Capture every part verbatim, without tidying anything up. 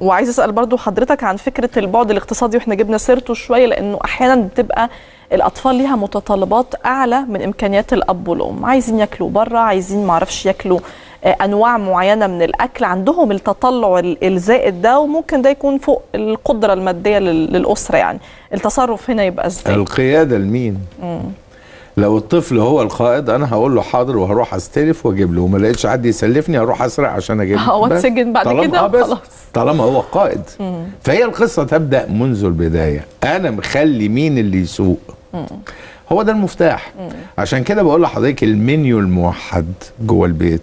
وعايز اسال برضو حضرتك عن فكره البعد الاقتصادي، واحنا جبنا سيرته شويه، لانه احيانا بتبقى الاطفال ليها متطلبات اعلى من امكانيات الاب والام، عايزين ياكلوا بره، عايزين معرفش ياكلوا انواع معينه من الاكل، عندهم التطلع الزائد ده، وممكن ده يكون فوق القدره الماديه للاسره. يعني التصرف هنا يبقى ازاي؟ القياده لمين؟ مم. لو الطفل هو القائد انا هقول له حاضر وهروح استلف واجيب له، وما لقيتش حد يسلفني هروح اسرق عشان اجيب له. هو اتسجن بعد كده خلاص طالما هو القائد. مم. فهي القصه تبدا منذ البدايه، انا مخلي مين اللي يسوق. مم. هو ده المفتاح. مم. عشان كده بقول لحضرتك المنيو الموحد جوه البيت.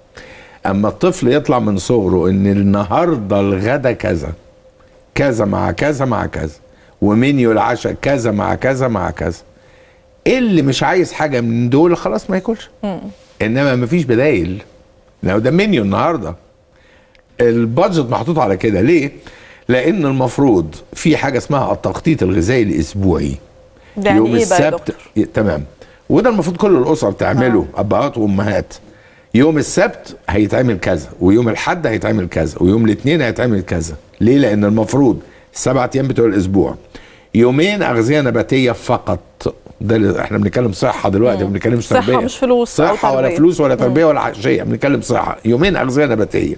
اما الطفل يطلع من صغره ان النهارده الغدا كذا كذا مع كذا مع كذا، ومنيو العشاء كذا مع كذا مع كذا، اللي مش عايز حاجه من دول خلاص ما ياكلش. انما ما فيش بدايل. لو ده منيو النهارده البادجت محطوط على كده ليه؟ لان المفروض في حاجه اسمها التخطيط الغذائي الاسبوعي. ده يعني يوم ايه السبت بقى تمام، وده المفروض كل الاسر تعمله، آه. ابهات وامهات. يوم السبت هيتعمل كذا، ويوم الاحد هيتعمل كذا، ويوم الاثنين هيتعمل كذا. ليه؟ لان المفروض السبع ايام بتوع الاسبوع يومين اغذيه نباتيه فقط. ده احنا بنتكلم صحه دلوقتي، ما بنتكلمش تربيه. صحه مش فلوس، صحه ولا فلوس ولا تربيه ولا عشيه، بنتكلم صحه. يومين اغذيه نباتيه،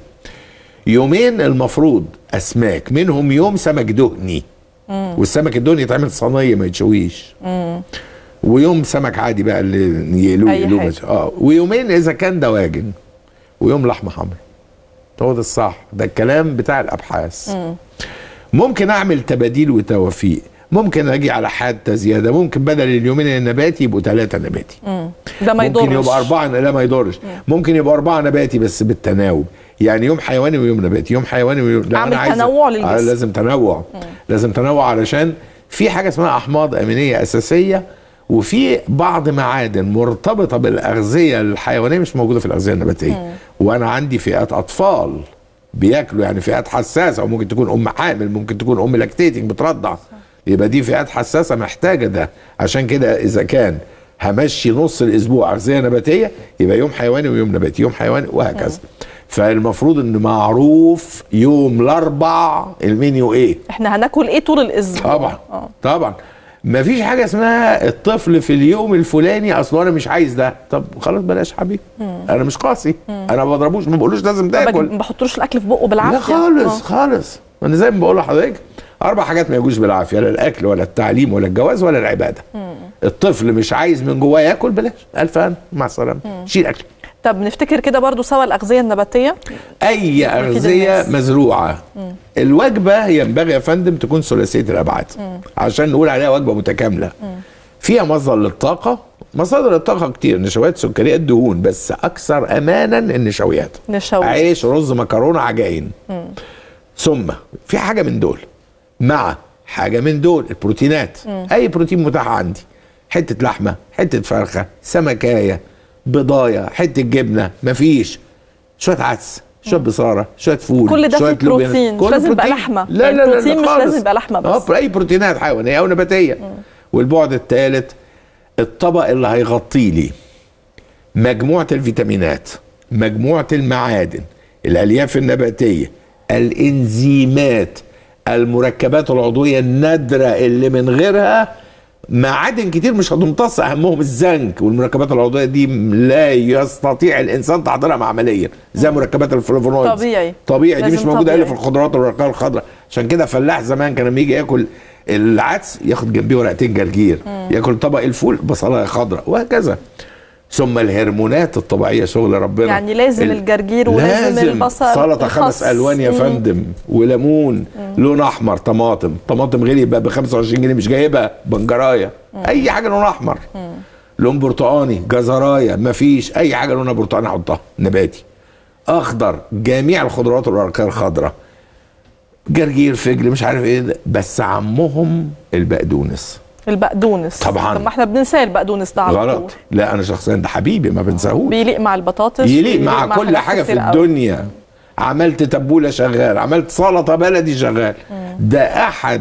يومين المفروض اسماك، منهم يوم سمك دهني. مم. والسمك الدهني يتعمل صينيه ما يتشويش. مم. ويوم سمك عادي بقى اللي يقلوه يقلوه اه ويومين اذا كان دواجن، ويوم لحمه حمراء. هو ده الصح، ده الكلام بتاع الابحاث. مم. ممكن اعمل تباديل وتوافيق، ممكن اجي على حاده زياده، ممكن بدل اليومين النباتي يبقوا ثلاثه نباتي. مم. ده ما يضرش. ممكن يبقى اربعه، لا ما يضرش. مم. ممكن يبقى اربعه نباتي بس بالتناوب، يعني يوم حيواني ويوم نباتي، يوم حيواني ويوم لا اعمل تنوع للجسم. آه لازم تنوع. مم. لازم تنوع علشان في حاجه اسمها احماض امينيه اساسيه، وفي بعض معادن مرتبطه بالاغذيه الحيوانيه مش موجوده في الاغذيه النباتيه. مم. وانا عندي فئات اطفال بياكلوا، يعني فئات حساسه، او ممكن تكون ام حامل، ممكن تكون ام لاكتيتنج بترضع، يبقى دي فئات حساسه محتاجه ده. عشان كده اذا كان همشي نص الاسبوع اغذيه نباتيه يبقى يوم حيواني ويوم نباتي، يوم حيواني وهكذا. مم. فالمفروض ان معروف يوم الاربع المنيو ايه، احنا هناكل ايه طول الاسبوع. طبعا أوه. طبعا ما فيش حاجه اسمها الطفل في اليوم الفلاني اصل انا مش عايز ده، طب خلاص بلاش حبيبي. انا مش قاسي. مم. انا ما بضربوش، ما بقولوش لازم تاكل، ما بحطلوش الاكل في بقه بالعافيه. لا خالص. أوه. خالص. انا زي ما بقول لحضرتك اربع حاجات ما يجوش بالعافيه، لا الاكل ولا التعليم ولا الجواز ولا العباده. مم. الطفل مش عايز من جواه ياكل، بلاش، الف هنا مع السلامه، شيل اكل. طب نفتكر كده برضو سوا الاغذيه النباتيه، اي اغذيه مزروعه. مم. الوجبه ينبغي يا فندم تكون ثلاثيه الابعاد. مم. عشان نقول عليها وجبه متكامله. مم. فيها مصدر للطاقه، مصادر الطاقه كتير، نشويات، سكريات، دهون، بس اكثر امانا النشويات. نشويات، عيش، رز، مكرونه، عجائن. مم. ثم في حاجه من دول مع حاجه من دول البروتينات. مم. اي بروتين متاح عندي، حته لحمه، حته فرخه، سمكايه، بضايه، حته جبنه، مفيش، شويه عدس، شويه بصاره، شويه فول، كل ده شويه بروتين، مش لازم يبقى لحمه. لا لا لا البروتين مش لازم يبقى لحمه بس، اه اي بروتينات حيوانيه او نباتيه. مم. والبعد الثالث الطبق اللي هيغطي لي مجموعه الفيتامينات، مجموعه المعادن، الالياف النباتيه، الانزيمات، المركبات العضويه النادره اللي من غيرها معادن كتير مش هتمتص، اهمهم الزنك، والمركبات العضويه دي لا يستطيع الانسان تحضيرها عمليا، زي مركبات الفلافونويد. طبيعي طبيعي دي مش موجوده الا في الخضروات والورقات الخضراء. عشان كده فلاح زمان كان لما يجي ياكل العدس ياخد جنبيه ورقتين جرجير، مم. ياكل طبق الفول بصلايه خضراء، وهكذا. ثم الهرمونات الطبيعيه شغل ربنا، يعني لازم الجرجير ولازم لازم البصل، سلطه خمس الوان يا فندم، وليمون لون احمر، طماطم، طماطم غلي بقى ب خمسة وعشرين جنيه مش جايبها، بنجرايه، اي حاجه لون احمر. مم. لون برتقاني، جزرايه، مفيش اي حاجه لونها برتقاني احطها، نباتي، اخضر، جميع الخضروات والورقات الخضراء، جرجير، فجل، مش عارف ايه ده. بس عمهم البقدونس. البقدونس طبعا. طب ما احنا بننساه البقدونس ده على غلط. لا انا شخصيا ده حبيبي ما بنساهوش، بيليق مع البطاطس، يليق مع, مع كل حاجه في الدنيا. أوي. عملت تبوله شغال، عملت سلطه بلدي شغال. مم. ده احد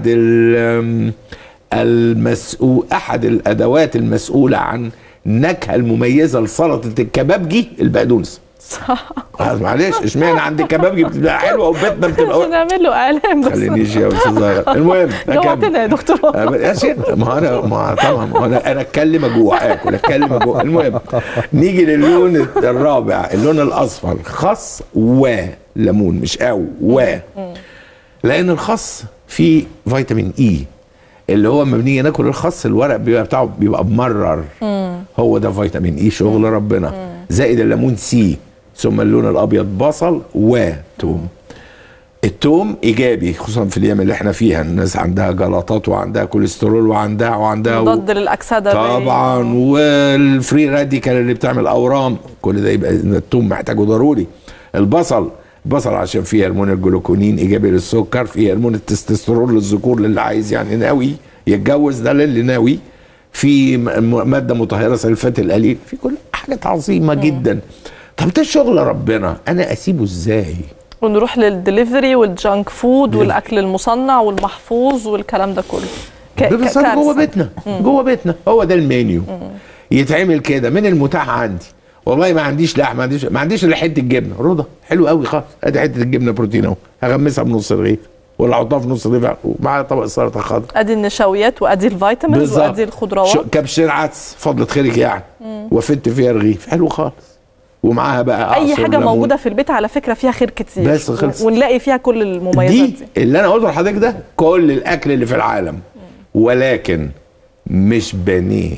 المسؤول، احد الادوات المسؤوله عن النكهه المميزه لسلطه الكبابجي البقدونس. صح. معلش اشمعنى عند الكبابجي بتبقى حلوه وبيتنا بتبقى عشان نعمل له اعلان بس. خلينيش يا استاذ زهره. المهم جوعتنا يا دكتور. يا شيخ ما انا ما طبعا ما انا انا اتكلم اجوع اكل اتكلم اجوع. المهم نيجي للون الرابع، اللون الاصفر، خس وليمون، مش او و لان الخس فيه فيتامين اي اللي هو لما بنيجي ناكل الخس الورق بيبقى بتاعه بيبقى ممرر، هو ده فيتامين اي شغل ربنا. زائد الليمون سي، ثم اللون الابيض بصل وتوم. التوم ايجابي خصوصا في الايام اللي احنا فيها، الناس عندها جلطات وعندها كوليسترول وعندها وعندها مضاد للاكسده طبعا، والفري راديكال اللي بتعمل اورام، كل ده يبقى التوم محتاجه ضروري. البصل البصل عشان فيه هرمون الجلوكونين ايجابي للسكر، فيه هرمون التستوستيرون للذكور اللي عايز يعني ناوي يتجوز، ده للي ناوي، في ماده مطهره سلفات القليل، في كل حاجات عظيمه جدا. طب ده شغل ربنا، انا اسيبه ازاي؟ ونروح للدليفري والجانك فود والاكل المصنع والمحفوظ والكلام ده كله. بس جوه بيتنا جوه بيتنا هو ده المنيو. مم. يتعمل كده من المتاح عندي. والله ما عنديش لحمه، ما عنديش ما عنديش الا حته جبنه رضا حلو قوي خالص، ادي حته الجبنه بروتين اهو، هغمسها بنص رغيف ولا احطها في نص رغيف ومعاها طبق سلطه خضراء. ادي النشويات وادي الفيتامينز وادي الخضروات، كبشين عدس فضلة خيرك يعني، وفت فيها رغيف حلو خالص، ومعاها بقى اي حاجه ليمون. موجوده في البيت على فكره فيها خير كتير بس خلص. ونلاقي فيها كل المميزات دي, دي اللي انا قلته لحضرتك، ده كل الاكل اللي في العالم، ولكن مش بانيه.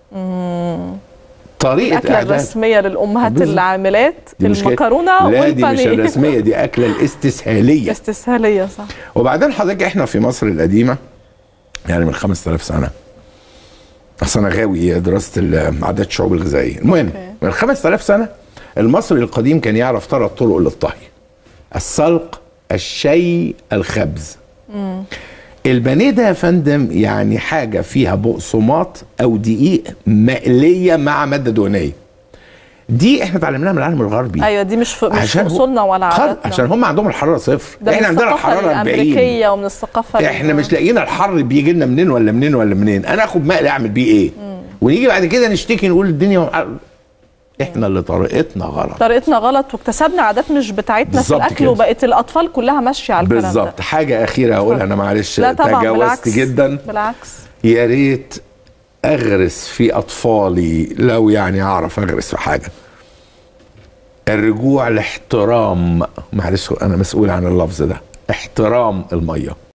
طريقه الاكله الرسميه للامهات العاملات المكرونه لا دي مش الرسميه، دي اكله الاستسهاليه. استسهاليه صح. وبعدين حضرتك احنا في مصر القديمه يعني من خمسة آلاف سنه، اصل انا غاوي دراسه عادات الشعوب الغذائيه. المهم من خمسة آلاف سنه المصري القديم كان يعرف ثلاث طرق للطهي: السلق، الشي، الخبز. مم. البانيه ده يا فندم يعني حاجه فيها بقسماط او دقيق مقليه مع ماده دهنيه. دي احنا اتعلمناها من العالم الغربي. ايوه دي مش مش اصولنا ولا عاداتنا، عشان هم عندهم الحراره صفر، احنا عندنا الحراره الامريكيه ومن الثقافه احنا مش لاقيين الحر بيجي لنا منين ولا منين ولا منين. انا اخد مقلي اعمل بيه ايه؟ مم. ونيجي بعد كده نشتكي نقول الدنيا، احنا اللي طريقتنا غلط طريقتنا غلط واكتسبنا عادات مش بتاعتنا في الاكل كده. وبقت الاطفال كلها ماشيه على الكلام ده بالظبط. حاجه اخيره هقولها انا معلش تجاوزت بالعكس. جدا بالعكس، يا ريت اغرس في اطفالي لو يعني اعرف اغرس في حاجه الرجوع لاحترام، معلش انا مسؤول عن اللفظ ده، احترام الميه.